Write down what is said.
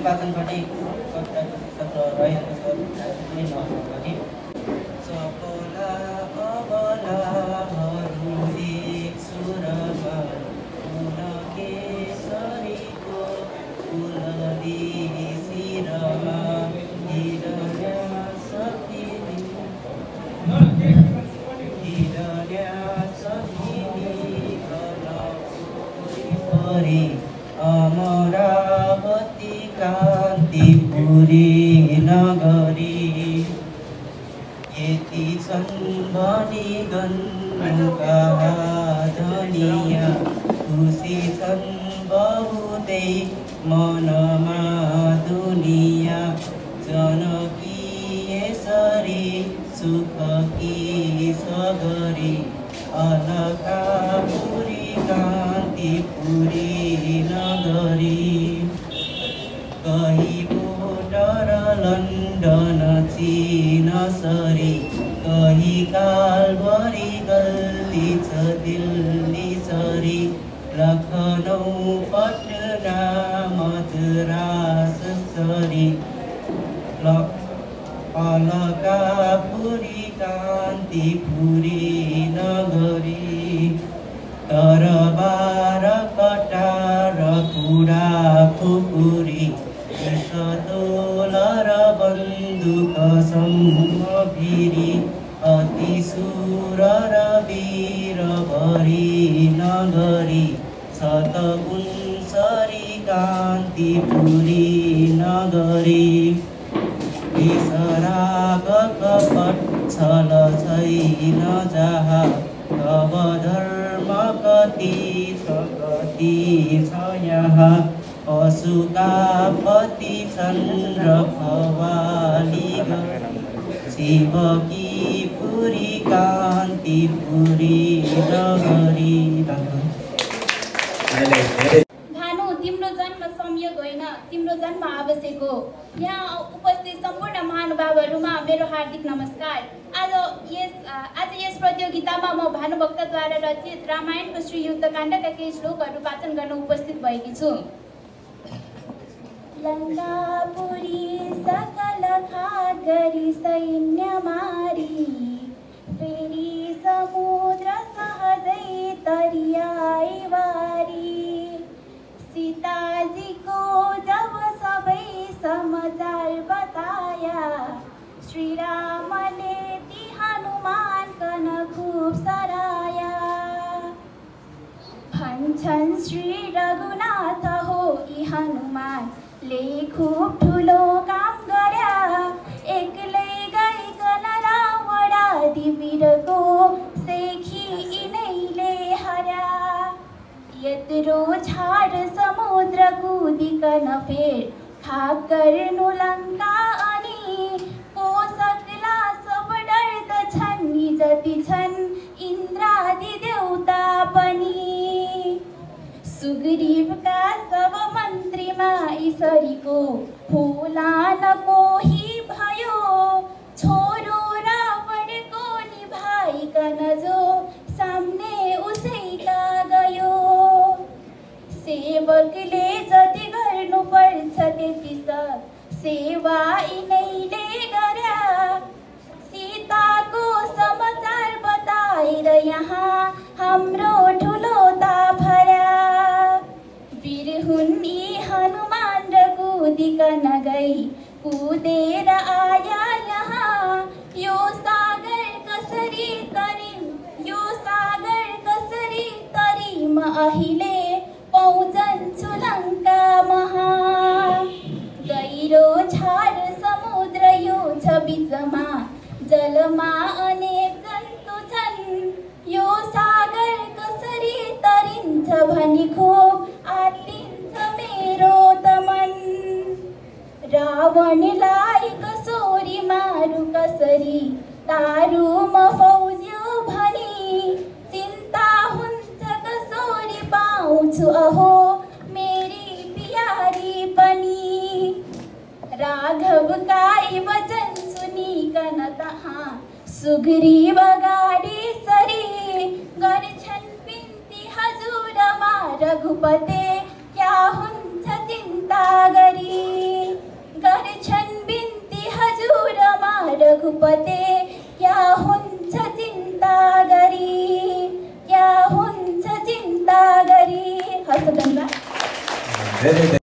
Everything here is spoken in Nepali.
वाचनबाटै कविताको शीर्षक रहेको छ पनि नभने सफला अबलाहरूले सुरमा केसरीको फुलदी शिरमा हिरण्या सखिनी परी अमरावती कान्तिपुरी नगरी यति छन् भनी गन्नुका धनिया खुसी छन् बहुतै मनमा दुनिया जनकी यसरी सुखकी सगरी अलकापुरी कान्तिपुरी नगरी कहीँ बोर्डर लन्डन चीन सरी कहीँ कालबरी गल्ली छ दिल्ली सरी लखनऊ पटना मद्रास सरी अलकापुरी कान्तिपुरी नगरी तरबार कटार कुडा खुकुरी सतोल र बन्दुकसम्म भिरी अति सुर र वीर भरी नगरी शतगुन्सरी कान्तिपुरी नगरी शराब कपट छल छैन जहाँ तब धर्म कति छ यहाँ पशुका पति चन्द्र खवाली शिवकी पुरी कान्तिपुरी नगरी। तिम्रो जन्म संयोग होइन, तिम्रो जन्म आवश्यक हो। यहाँ उपस्थित सम्पूर्ण महानुभावहरूमा मेरो हार्दिक नमस्कार। आज यस प्रतियोगितामा म भानुभक्तद्वारा रचित रामायणको श्री युद्धकाण्डका केही श्लोकहरू वाचन गर्न उपस्थित भएकी छु। लङ्कापुरी सकल घात गरी सैन्य मारी फेरि समुद्र सहजै तरियाई वारी सीताजी को जब सबै समाचार बताया श्री रामले ती हनुमान कन खूब सराया भन्छन् श्री रघुनाथ हो यी हनुमानले खूब ठुलो काम गर्या एक्लै गइकन रावणादि वीरको सेखी यिनैले हर्या यत्रो छाड समुद्र कुदिकन फेर खाक गर्नु लङ्का अनि को सक्ला सब डर्दछन् यी जति छन् इन्द्रादि देउता पनि सुग्रीवका सब मन्त्रीमा यसरीको होला न कोही भयो छोरो रावणको निभाइकन जो सामने उसैका गयो सेवकले जति गर्नु पर्छ त्यति सेवा यिनैले गर्या सीताको समाचार बताएर यहाँ हाम्रो ठुलो ताफर्या वीर हुन् यी हनुमान र कुदिकन गई कुदेर आया यहाँ यो सागर कसरी तरिम अहिले पहुँचन्छु लङ्का महा गहिरो छाड समुद्र यो छ बिचमा जलमा अनेक जन्तु छन् यो सागर कसरी तरिन्छ भनी खोप आत्तिन्छ मेरो त मन रावणलाई कसोरी मारु कसरी तारु म फौज्यो भनी चिन्ता हुन्छ कसोरी पाउँछु अहो मेरी प्यारी पनि राघवकाई वचन सुनिकन तहाँ सुग्रीव गाडी सरी गर्छन् बिन्ती हजुरमा रघुपते क्या हुन्छ चिन्ता गरी रघुपते क्या हुन्छ चिन्ता गरी, क्या हुन्छ चिन्ता गरी। हस्, धन्यवाद।